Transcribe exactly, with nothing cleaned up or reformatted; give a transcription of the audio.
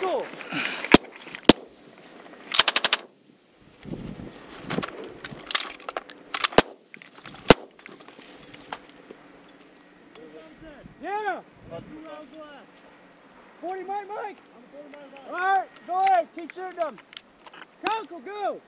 Uncle! Yeah! forty Mike, Mike! Alright, go ahead, keep shooting them. Uncle, go!